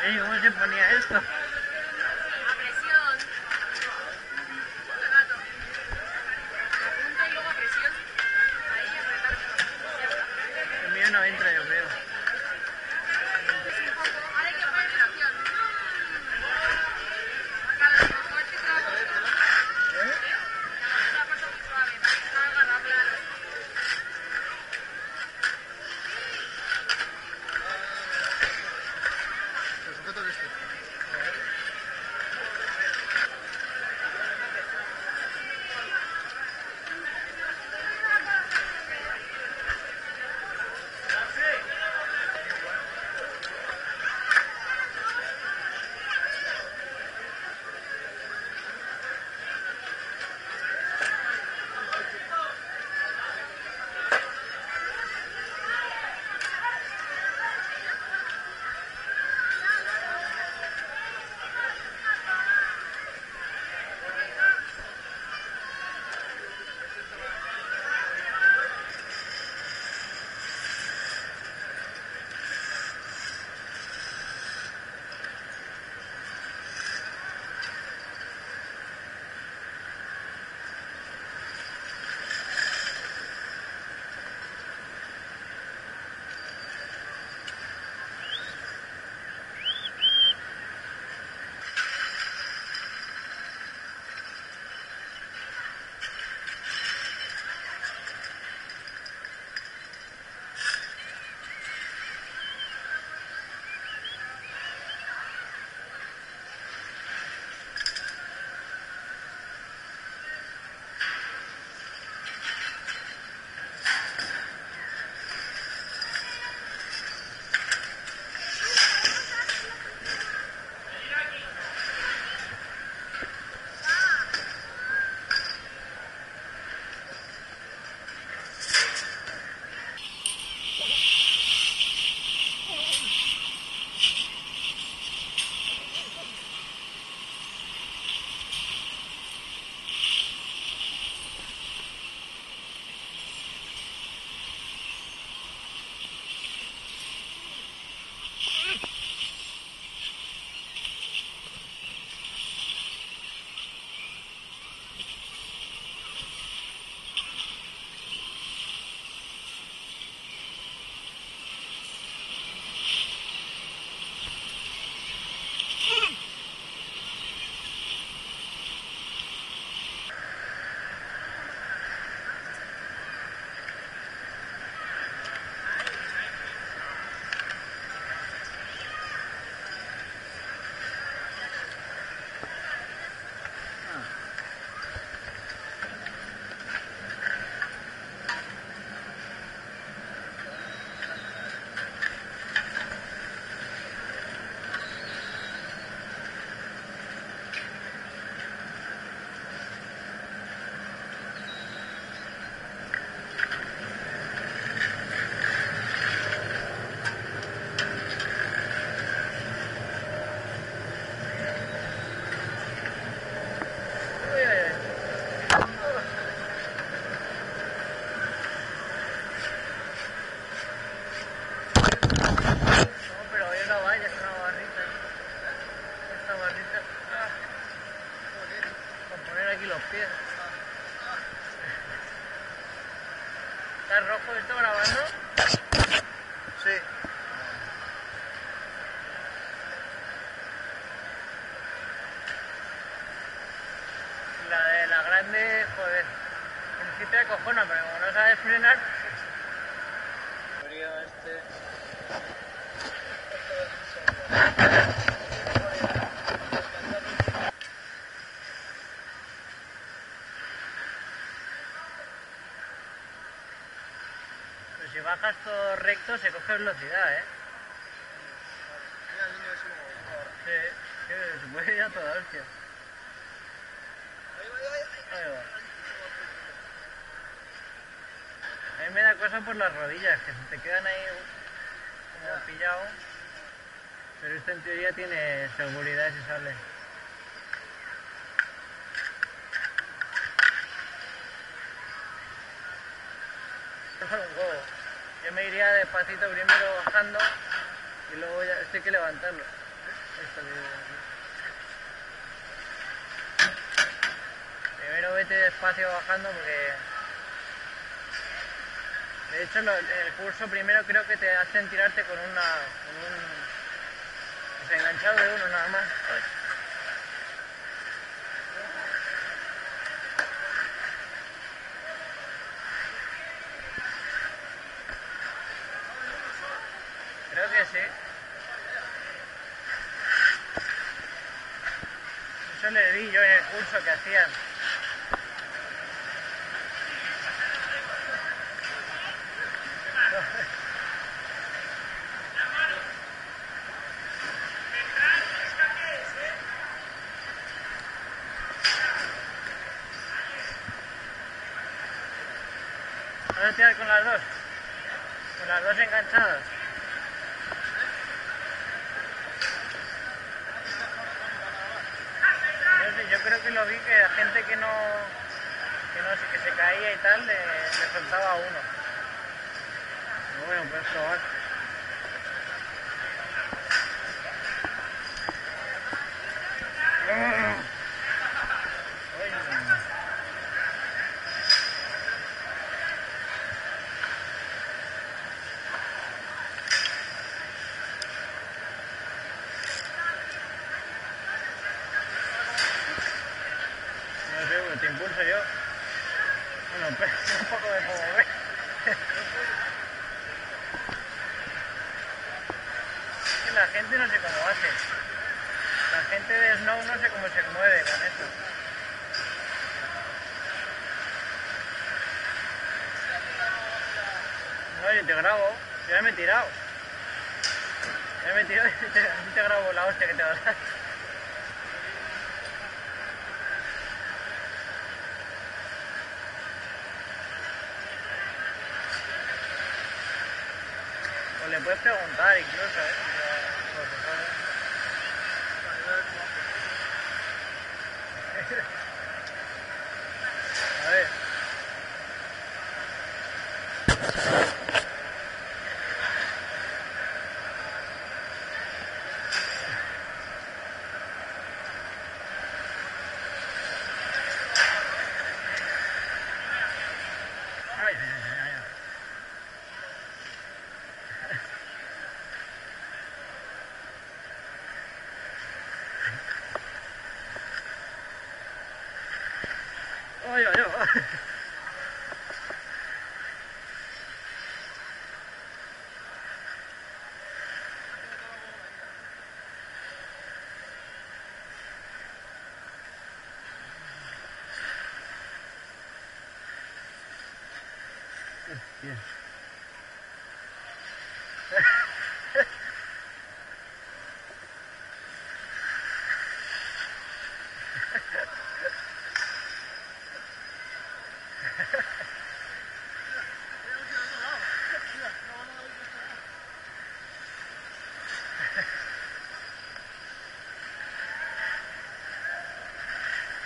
Ey, ¿cómo se ponía esto? A presión. Todo el rato. Apunta y luego a presión. Ahí apretar. Ya está. El mío no entra, yo creo. Es un poco. Ahora hay que poner acción. Claro, a lo mejor es que se la ha puesto. A lo mejor se la ha puesto muy suave. Para que salga agarrable a los. Pues sujeta esto. ¿Está rojo esto grabando? Sí. La de la grande, joder. En principio de cojona, pero como no sabes frenar. Frío este. Pero si bajas todo recto se coge velocidad, ¿eh? Mira el niño ese como... Sí, que se puede ir a toda hostia. Ahí va. A mí me da cosa por las rodillas, que se te quedan ahí como pillado. Pero esto en teoría tiene seguridad si sale. Esto es un huevo. Yo me iría despacito primero bajando y luego ya esto hay que levantarlo. Esto que... Primero vete despacio bajando porque... De hecho, en el curso primero creo que te hacen tirarte con un desenganchado de uno nada más. Creo que sí. Eso le vi yo en el curso que hacían. ¿Vas a tirar con las dos? Con las dos enganchadas. Yo creo que lo vi que a gente que no sé, que se caía y tal, le soltaba a uno. Pero bueno, puedes probar. No sé, pues te impulso yo. Bueno, pues un poco de fuego, ¿ves? Es que la gente no sé cómo hace. La gente de Snow no sé cómo se mueve con eso. No, yo te grabo. Yo ya me he tirado. Ya me he tirado y te grabo la hostia que te vas a dar. O le puedes preguntar incluso, A ver. Ay, ay, ay, ay. Ay, ay, ay. Hostia.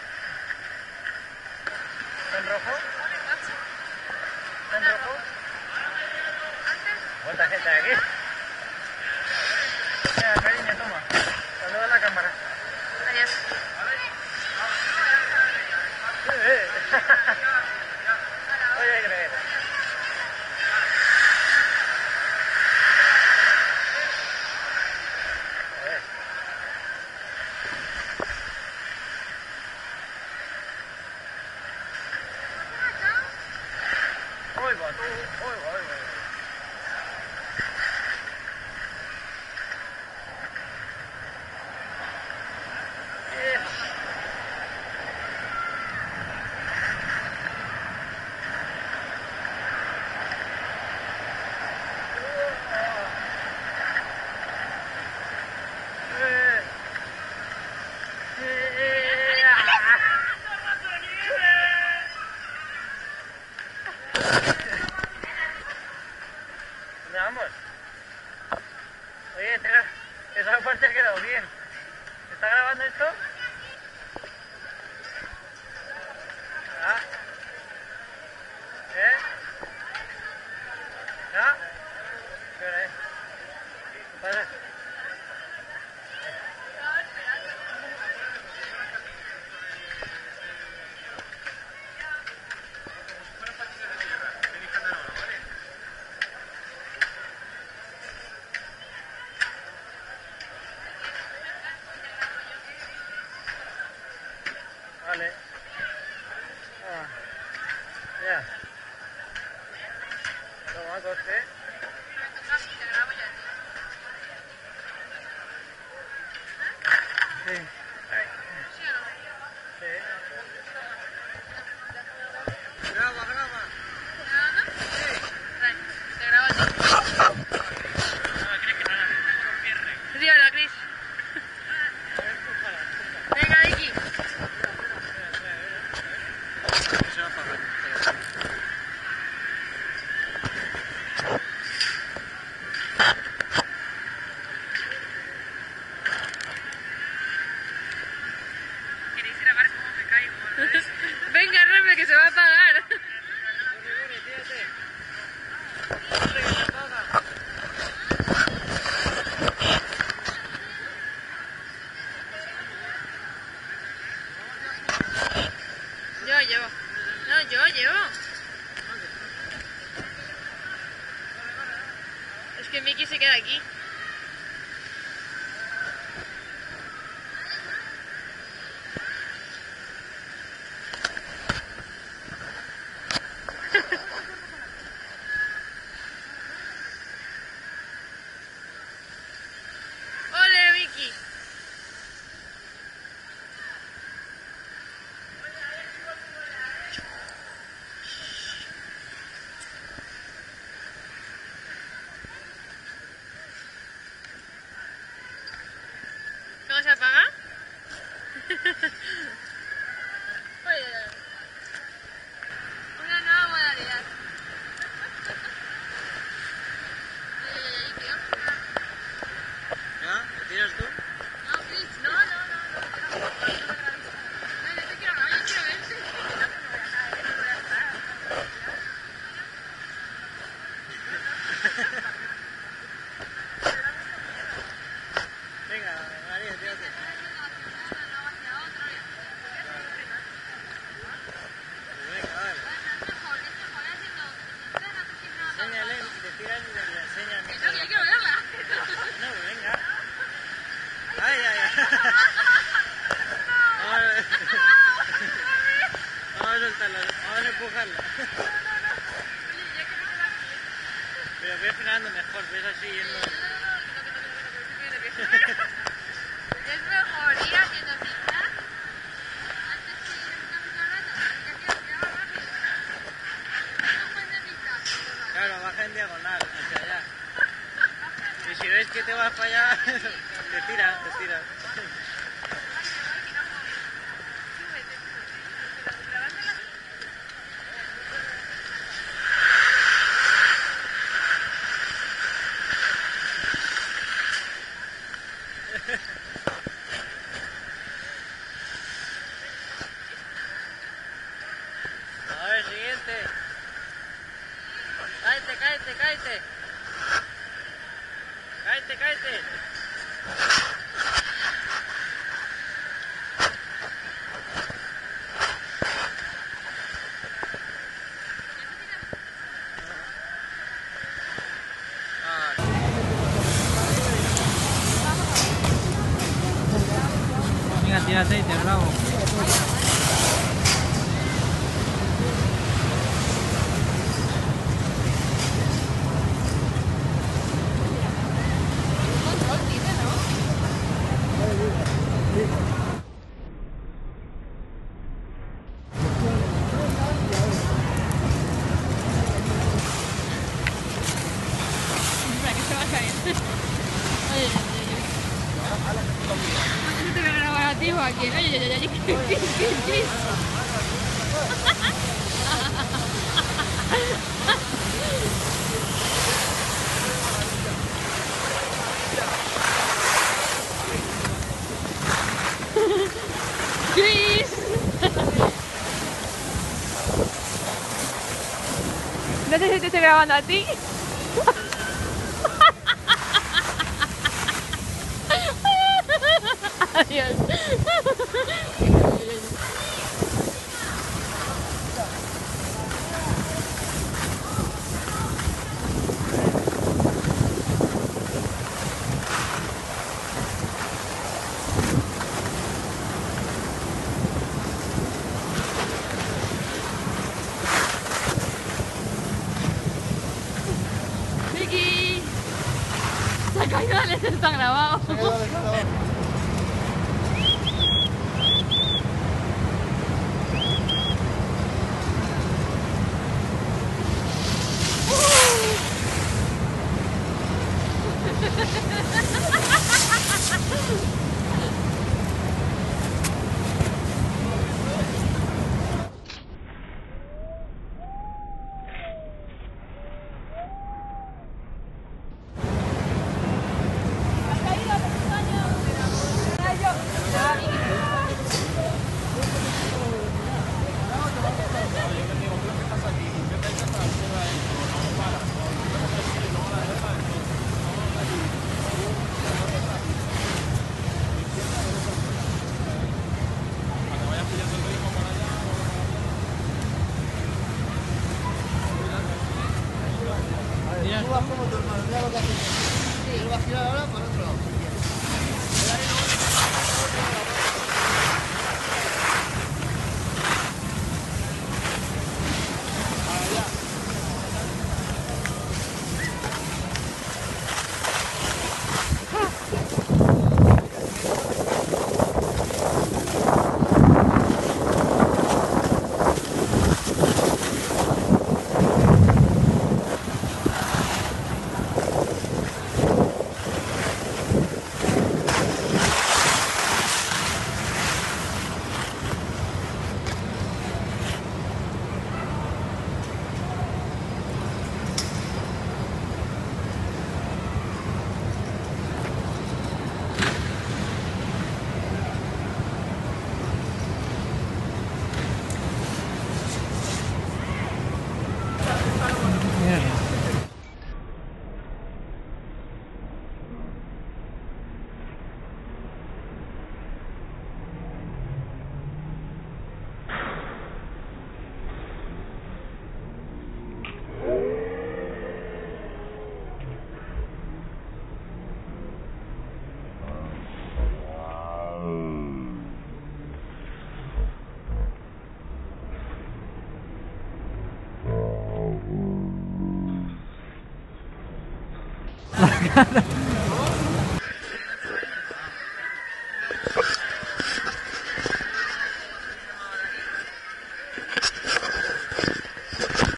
¿Está en rojo? ¿Está en rojo? chamacos, ¿eh? Te grabo ya, Sí. Ay, ¿sí o no? sí. Graba, graba. ¿Grabando? Vale, te grabo a ti. Sí, hola, Chris. Venga, Vicky. Se va a apagar. ¿Queréis grabar cómo me caigo? Venga, rápido, que se va a apagar. Yo llevo. No, yo llevo. Es que Miki se queda aquí. ¡Ole, Miki! ¿Cómo se apaga? Oye, una nueva modalidad. Ay, tío. ¿Ya? ¿Te tiras tú? No, Chris, no. No, yo te quiero grabar, yo quiero verte. No, que me voy a caer, no voy a estar. Venga, María, tírate. Venga, dale. Enséñale, te tiras y le enseñas. Que no, que yo quiero verla. No, venga. Ay, ay, ay. Vamos a soltarla, vamos a empujarla. Pero ve frenando mejor, ves así yendo. Es mejor ir haciendo zigzag antes que ir caminando rato, porque aquí va rápido. No puedes zigzag. Claro, baja en diagonal, hacia allá. Y si ves que te vas para allá, te tiras, te tiras. A ver, siguiente. Cáete, cáete, cáete. Cáete, cáete. Venga, tírate y te grabo. Espera, que se va a caer. Oye, ¿no te voy a grabar a ti o a quién? Oye, Chris. Chris. No sé si te estoy grabando a ti. Adiós. Eso está grabado. Se ha quedado grabado. Tú vas como tu hermano, mira lo que hace. Él va a girar ahora para el otro lado. La cara.